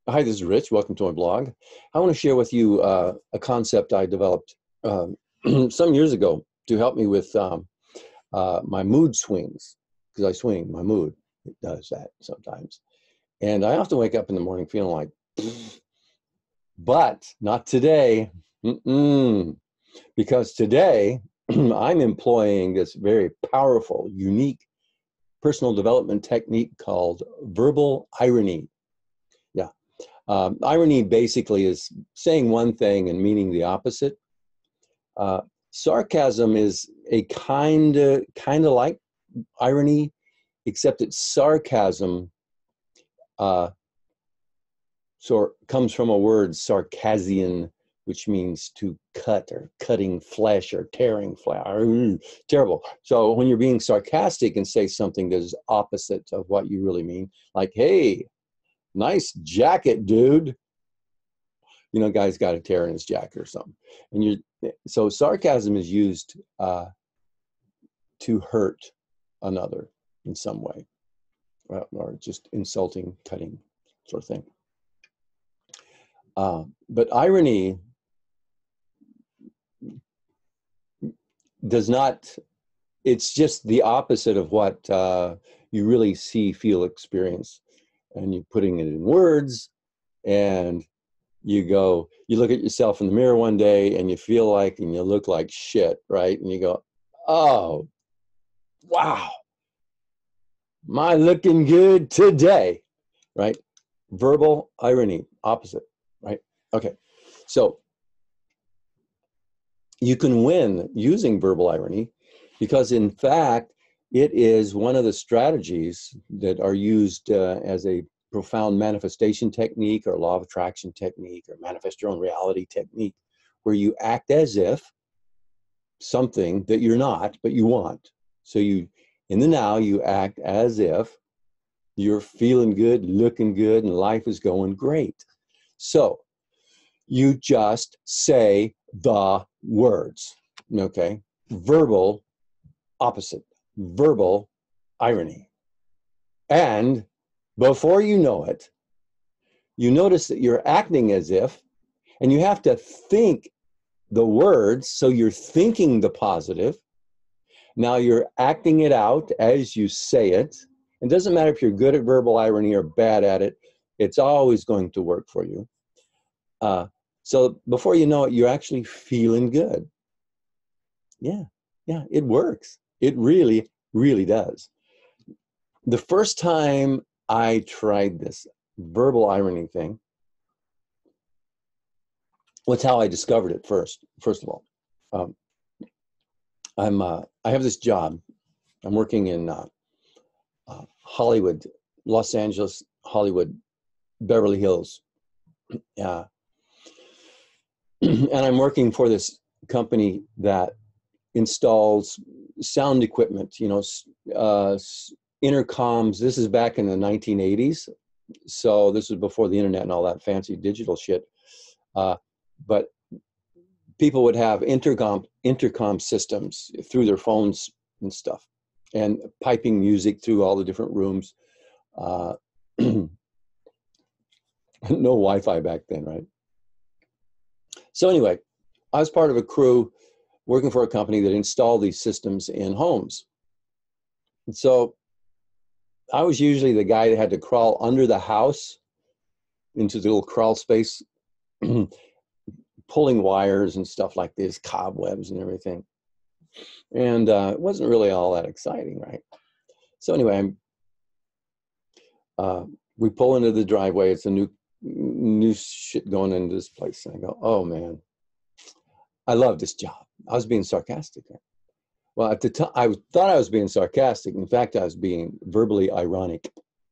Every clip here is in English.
Hi, this is Rich. Welcome to my blog. I want to share with you a concept I developed some years ago to help me with my mood swings, because I swing my mood. It does that sometimes. And I often wake up in the morning feeling like, but not today. Mm-mm. Because today I'm employing this very powerful, unique personal development technique called verbal irony. Yeah. Irony basically is saying one thing and meaning the opposite. Uh, Sarcasm is a kind of like irony, except that sarcasm uh, comes from a word sarcasian, which means to cut or cutting flesh or tearing flesh. Terrible. So when you're being sarcastic and say something that is opposite of what you really mean, like, hey, nice jacket, dude. You know, guy's got a tear in his jacket or something. And so sarcasm is used to hurt another in some way, or just insulting, cutting sort of thing. But irony does not, it's just the opposite of what you really see, feel, experience. And you're putting it in words, and you look at yourself in the mirror one day and you feel like, and you look like shit, right? And you go, oh, wow, am I looking good today, right? Verbal irony, opposite, right? Okay, so you can win using verbal irony because, in fact, it is one of the strategies that are used as a profound manifestation technique or law of attraction technique or manifest your own reality technique, where you act as if something that you're not, but you want. So in the now, you act as if you're feeling good, looking good, and life is going great. So you just say the words, okay? Verbal opposite, verbal irony. And before you know it, you notice that you're acting as if, and you have to think the words, so you're thinking the positive. Now you're acting it out as you say it. It doesn't matter if you're good at verbal irony or bad at it, it's always going to work for you. So before you know it, you're actually feeling good. Yeah, it works. It really, really does. The first time I tried this verbal irony thing, what's how I discovered it first of all. I have this job. I'm working in Hollywood, Los Angeles, Hollywood, Beverly Hills. And I'm working for this company that installs sound equipment, intercoms. This is back in the 1980s. So this was before the internet and all that fancy digital shit. But people would have intercom systems through their phones and stuff, and piping music through all the different rooms. No Wi-Fi back then, right? So anyway, I was part of a crew working for a company that installed these systems in homes. And so I was usually the guy that had to crawl under the house into the little crawl space, pulling wires and stuff like this, cobwebs and everything. And it wasn't really all that exciting, right? So anyway, we pull into the driveway. It's a new shit going into this place. And I go, oh man, I love this job. I was being sarcastic. Right? Well, at the time, I thought I was being sarcastic. In fact, I was being verbally ironic.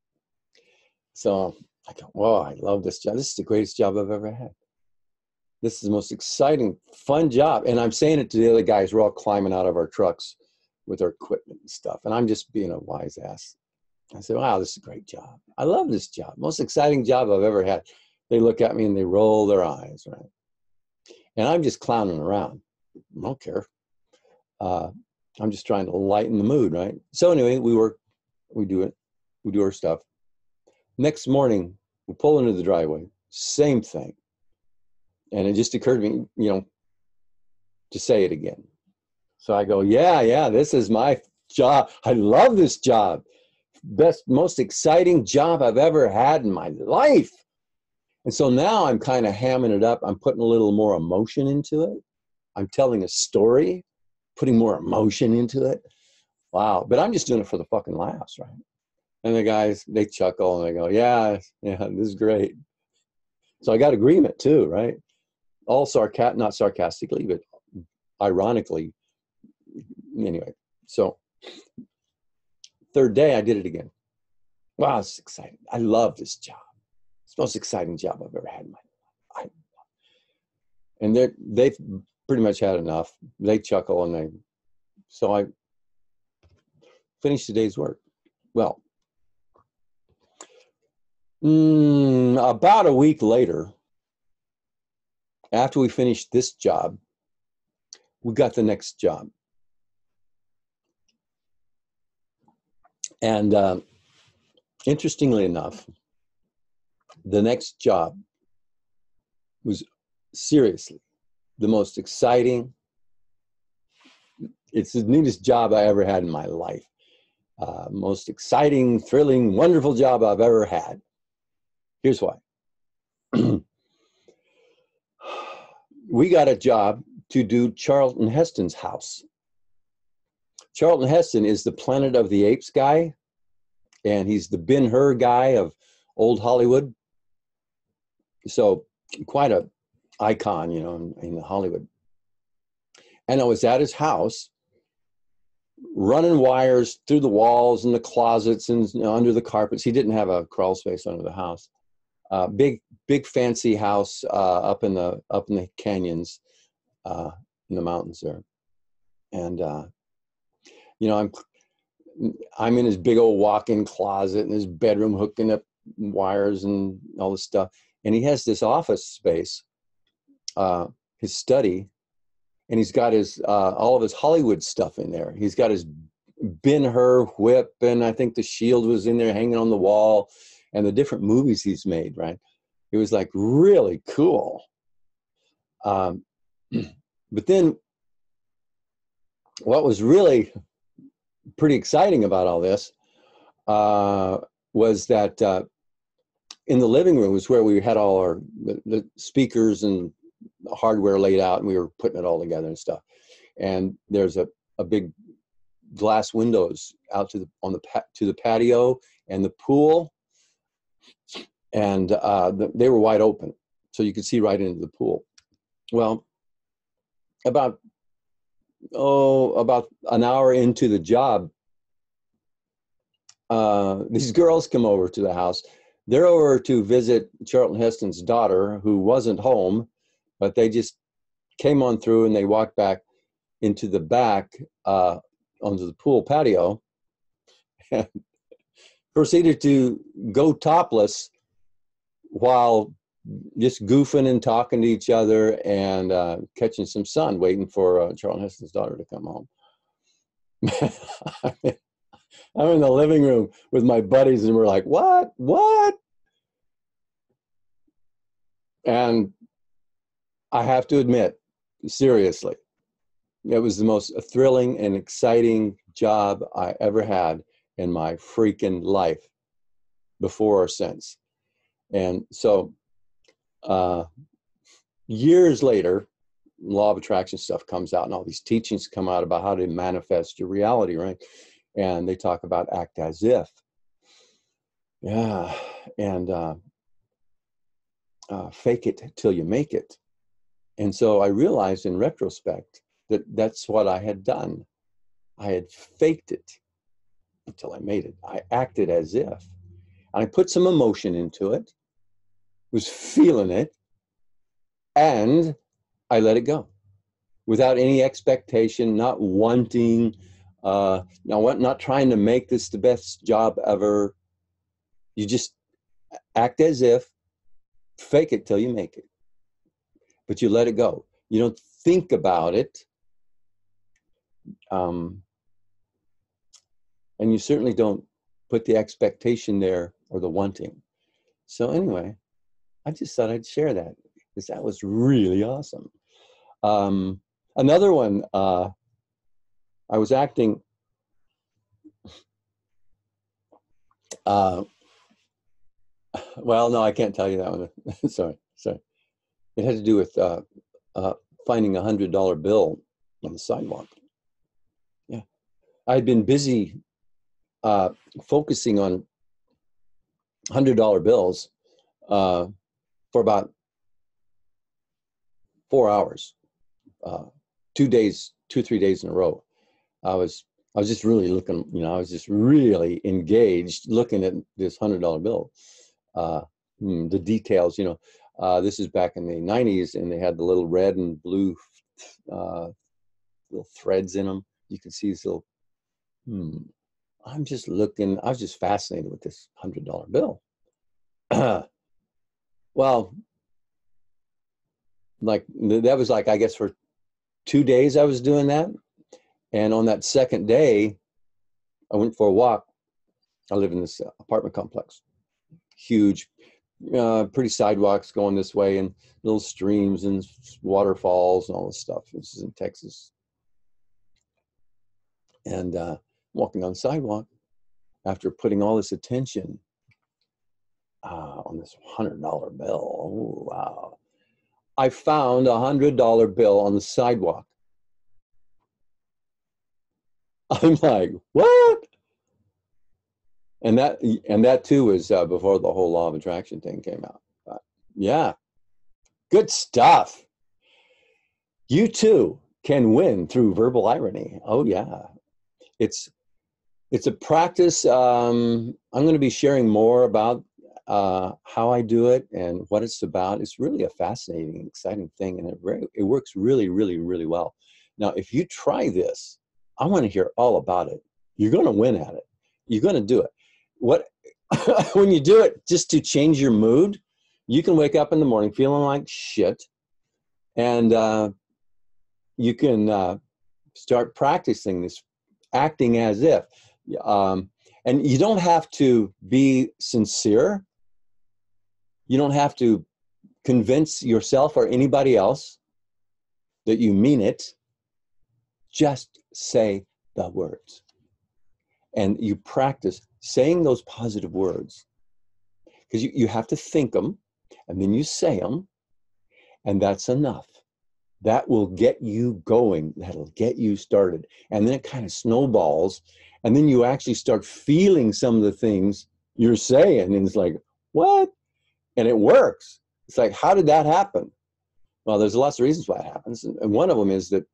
So I go, whoa, I love this job. This is the greatest job I've ever had. This is the most exciting, fun job. And I'm saying it to the other guys. We're all climbing out of our trucks with our equipment and stuff. And I'm just being a wise ass. I said, wow, this is a great job. I love this job. Most exciting job I've ever had. They look at me and they roll their eyes, right? And I'm just clowning around. I don't care. I'm just trying to lighten the mood, right? So anyway, we do our stuff. Next morning, We pull into the driveway, same thing. And it just occurred to me, to say it again. So I go, yeah, this is my job. I love this job. Best, most exciting job I've ever had in my life. And so now I'm kind of hamming it up. I'm putting a little more emotion into it. I'm telling a story, putting more emotion into it. Wow. But I'm just doing it for the fucking laughs, right? And the guys, they chuckle and they go, yeah, this is great. So I got agreement too, right? All not sarcastically, but ironically. Anyway, so third day I did it again. Wow, it's exciting. I love this job. It's the most exciting job I've ever had in my life. And they've pretty much had enough. They chuckle so I finished the day's work. Well, about a week later, after we finished this job, we got the next job. And interestingly enough, the next job was seriously the most exciting. It's the neatest job I ever had in my life. Most exciting, thrilling, wonderful job I've ever had. Here's why. We got a job to do Charlton Heston's house. Charlton Heston is the Planet of the Apes guy, and he's the Ben-Hur guy of old Hollywood. So quite a icon, in Hollywood. And I was at his house, running wires through the walls and the closets and under the carpets. He didn't have a crawl space under the house. Big fancy house up in the canyons, in the mountains there. And I'm in his big old walk-in closet in his bedroom, hooking up wires and all this stuff. And he has this office space, his study, and he's got his all of his Hollywood stuff in there. He's got his Ben-Hur whip, and I think the Shield was in there hanging on the wall, and the different movies he's made, right? It was like really cool. But then what was really pretty exciting about all this was that in the living room was where we had all the speakers and hardware laid out, and we were putting it all together and stuff. And there's a big glass windows out to the patio and the pool, and they were wide open, so you could see right into the pool. Well, about an hour into the job, these girls come over to the house. They're over to visit Charlton Heston's daughter, who wasn't home, but they just came on through and they walked back into the back onto the pool patio and proceeded to go topless while just goofing and talking to each other and catching some sun, waiting for Charlton Heston's daughter to come home. I'm in the living room with my buddies and we're like, what? And I have to admit, seriously, it was the most thrilling and exciting job I ever had in my freaking life, before or since. And so years later, law of attraction stuff comes out and all these teachings come out about how to manifest your reality, right? And they talk about act as if. Yeah. And fake it till you make it. And so I realized in retrospect that that's what I had done. I had faked it until I made it. I acted as if. And I put some emotion into it, was feeling it, and I let it go without any expectation, not wanting, not trying to make this the best job ever. You just act as if, fake it till you make it. But you let it go. You don't think about it. And you certainly don't put the expectation there or the wanting. So anyway, I just thought I'd share that because that was really awesome. Another one, I was acting, well, no, I can't tell you that one. Sorry. It had to do with finding $100 bill on the sidewalk. Yeah. I'd been busy focusing on $100 bills for about 4 hours, 2 or 3 days in a row. I was just really looking, I was just really engaged looking at this $100 bill. The details, this is back in the 90s, and they had the little red and blue little threads in them. You can see these little, I'm just looking, I was just fascinated with this $100 bill. Well, like that was like, I guess for 2 days I was doing that. And on that second day, I went for a walk. I live in this apartment complex, huge, pretty sidewalks going this way, and little streams and waterfalls and all this stuff. This is in Texas. And walking on the sidewalk after putting all this attention on this $100 bill. Oh, wow. I found a $100 bill on the sidewalk. I'm like, what? And that too was before the whole law of attraction thing came out. Yeah, good stuff. You too can win through verbal irony. Oh yeah, it's a practice. I'm going to be sharing more about how I do it and what it's about. It's really a fascinating, exciting thing, and it works really, really, really well. Now, if you try this, I want to hear all about it. You're going to win at it. You're going to do it. When you do it just to change your mood, you can wake up in the morning feeling like shit, and you can start practicing this, acting as if. And you don't have to be sincere. You don't have to convince yourself or anybody else that you mean it. Just say the words. And you practice saying those positive words, because you have to think them, and then you say them, and that's enough. That will get you going. That'll get you started. And then it kind of snowballs, and then you actually start feeling some of the things you're saying, and it's like, what? And it works. It's like, how did that happen? Well, there's lots of reasons why it happens, and one of them is that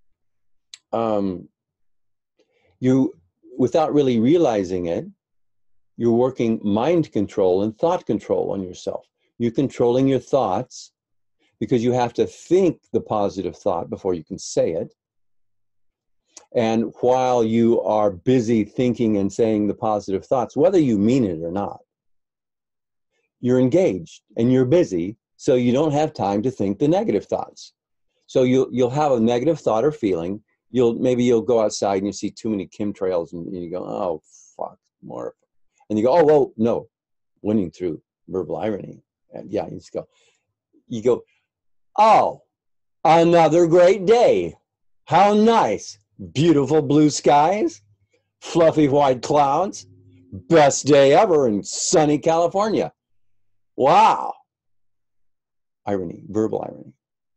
you, without really realizing it, you're working mind control and thought control on yourself. You're controlling your thoughts because you have to think the positive thought before you can say it. And while you are busy thinking and saying the positive thoughts, whether you mean it or not, you're engaged and you're busy, so you don't have time to think the negative thoughts. So you'll have a negative thought or feeling. Maybe you'll go outside and you see too many chemtrails, and you go, oh, fuck, more. And you go, oh, well, no, winning through verbal irony. And yeah, you go, oh, another great day. How nice. Beautiful blue skies, fluffy white clouds, best day ever in sunny California. Wow. Irony, verbal irony.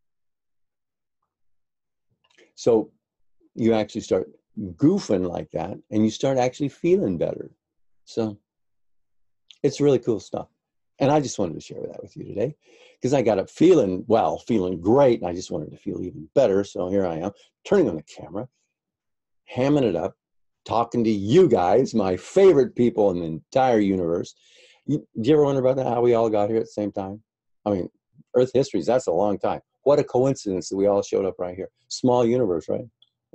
So you actually start goofing like that, and you start actually feeling better. So it's really cool stuff. And I just wanted to share that with you today, because I got up feeling great, and I just wanted to feel even better. So here I am, turning on the camera, hamming it up, talking to you guys, my favorite people in the entire universe. Do you ever wonder about that, how we all got here at the same time? I mean, Earth history, that's a long time. What a coincidence that we all showed up right here. Small universe, right?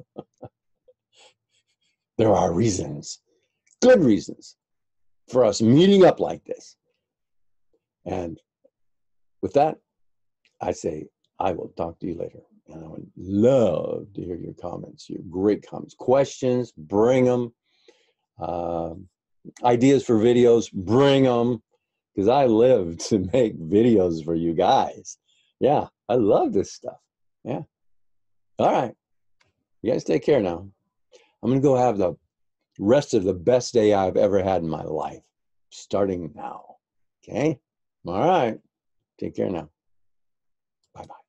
There are reasons, good reasons, for us meeting up like this. And with that, I say, I will talk to you later. And I would love to hear your comments, your great comments, questions, bring them. Ideas for videos, bring them. because I live to make videos for you guys. Yeah, I love this stuff. Yeah. All right. You guys take care now. I'm going to go have the rest of the best day I've ever had in my life, starting now. Okay? All right. Take care now. Bye-bye.